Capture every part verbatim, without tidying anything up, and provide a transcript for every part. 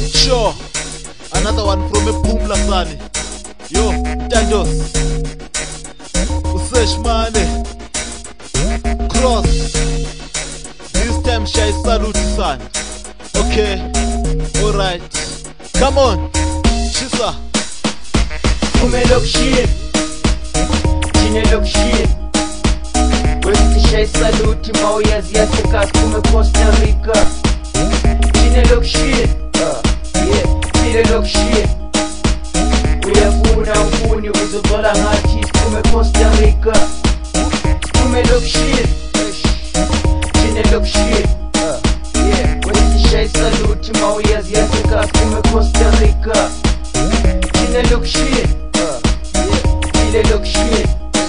Sure, another one from a boom lasani. Yo, Tandos, Usesh Mane, Cross. This time Shai salute son. Okay, alright. Come on, Shisa. Kume look shit, Chine look shit. Westi Shai salute Mauya Ziatekas Kume Costa Rica. Chine look shit, uh, yeah, Chine look shit. Uyafuna ufuni uzotola ngathi Kume Costa Rica. Kume look shit, Chine look shit, uh, yeah, Westi Shai salute Mauya Ziatekas Kume Costa Rica. Chine look shit, uh, yeah, Chine look shit.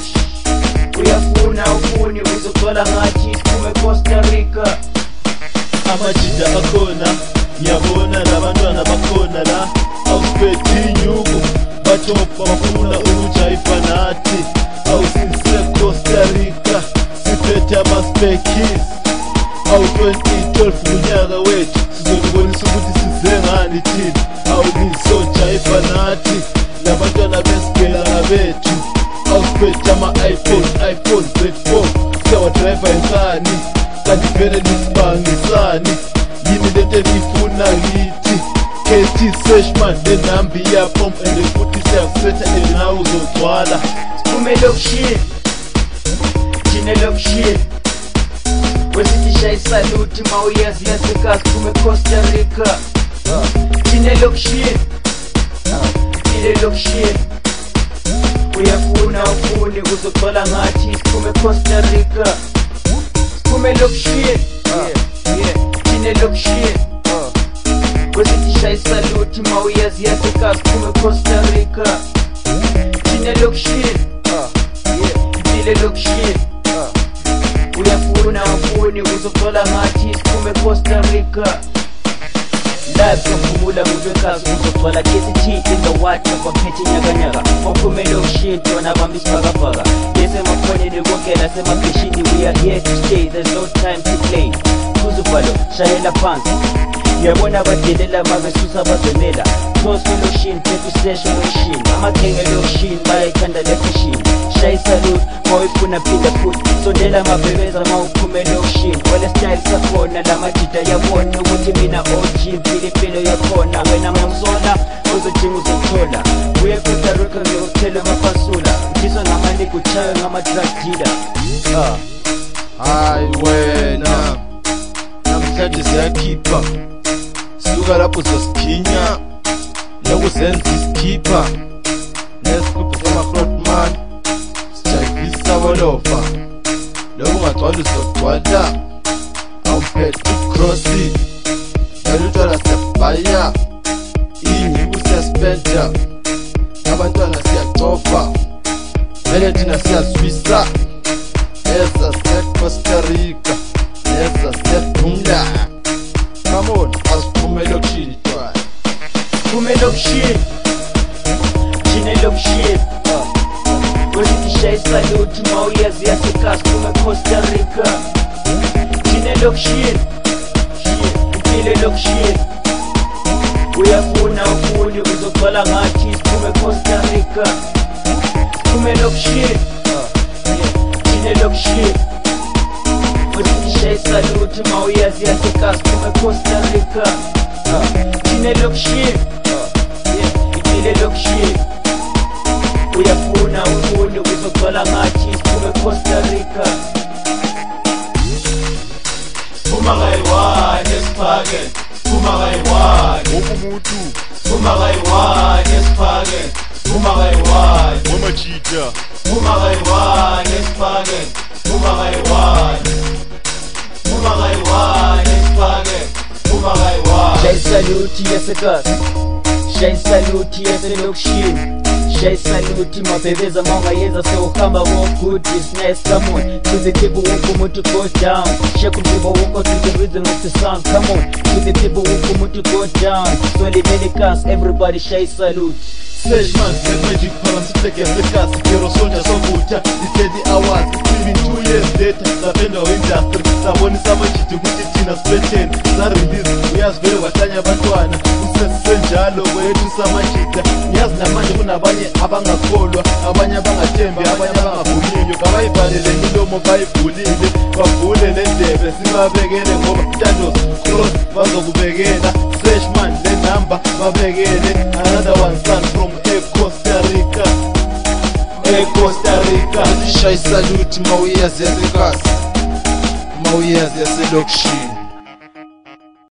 Uyafuna ufuni uzotola ngathi Kume Costa Rica. Amajida akhona, ngiyabona labantwana bakhona la. Awusiphethe inyuku, bathopa bafuna ukujayiva nathi. Awusise Costa Rica, siphethe ama-spekis. Awu twenty twelve unyaka wethu, sizolibonisa ukuthi size ngani thina. Awu nisojayiva nathi, labantwana besigela bethu. Awusiphethe ama-iPhone, iPhone Z four, siyawadrayiva insani. Kanti vele nisibangisani, yini lento enifuna kithi. K T Seshman lenambi yapom ende futhi siyakusetha enawo uzogcwala. Kume look shit, Chine look shit. Westi Shai salute Mauya Ziatekas Kume Costa Rica. Chine look shit, Chine look shit. Uyafuna ufuni uzotola ngathi Kume Costa Rica. Kume look shit, uh, yeah, Chine look shit, uh, Westi Shai salute Mauya Ziatekas Kume Costa Rica. Chine look shit, uh, yeah, Chine look shit, uh, Uyafuna ufuni uzotola ngathi Kume Costa Rica. Live kufumula mujwekazi uzotwala K C T in the watch kwa peti nyaga nyaga. Wakume look shit wana bambis paga paga. Yese mafone ni wongela sema keshini. We are here to stay, there's no time to play. Kuzupalo, shayela pansi. Yabona badelela mabesusa bazemela. Toss me look shin, tetu session with shin. Ama kenge look shin, bala ikanda lefe shin. Shai salute, mawifuna pila foot. Sondela mabebeza mawukume look shin. Wale style sakona, la majita ya wona. Wuti mina O G, pili pilo ya kona. Wena mamzola, uzo jingu zotola. Uye kutaruka ngeutele mapasula. Jiso na mani kuchayo nga madrak jida. Ah, hayi wena, namhlanje siyakhipha. Suka lapho uzosikinya, nokuzenza isikhipha. Nesigubhu sama-Grootman, sijayivisa bolofa. Lokhu ungagcwala uzogcwala. Awuphethe ukrossi, nalutshwala siyabhaya. Inyuku siyaspenda, abantwana siyacofa. Vele thina siyazwisa. Eza set Costa Rica, eza set Bumla. Come on, asiphume look shit. Kume look shit, Chine look shit, uh, Westi Shai salute Mauya Ziatekas Kume Costa Rica. Chine look shit, shit, Chine look shit. Uyafuna ufuni uzotola ngathi Kume Costa Rica. Kume look shit, uh, yeah, Chine look shit. Westi Shai salute Mauya Ziatekas Kume Costa Rica. Chine look shit, uh, yeah, Chine look shit. Uyafuna ufuni uzotola ngathi Kume Costa Rica. Phuma kayi-one esiphake, phuma kayi-one. Wokumuntu, phuma kayi-one esiphake, phuma kayi-one. Wamajida, phuma kayi-one esiphake, phuma kayi-one. Phuma kayi-one esiphake, phuma kayi-one. Shai salute Ziatekas, Shai salute yese look shit. Shai salute mabebeza mawayeza sewuhamba walk good is nice. Come on, to the people wonke umuntu go down. Shake umzimba wonke to the rhythm of the sound. Come on, to the people wonke umuntu go down. Swali medikas, everybody Shai salute. Seshman, the magic parasitic as the cast. Hero soldier so good, the thirty hours. Even two years later, zapenda industry. Sabonisa amajida ukuthi thina sibetheni. Sa-release, uyazivele wahlanya abantwana. wethu samajida. Ngiyazi namanje kunabanye abangakholwa, abanye abangathembi, abanye abangavuliyo. Kabayivalele imilomo bayivulile, bavule le ndebe sibabekele ngoba Mtandozi Cross bazokubekela. Freshman le number babekele. Another one son from Costa Rica, Costa Rica. Sishaya isaluti mawuyazi yasekhasi, mawuyazi yaselokishini.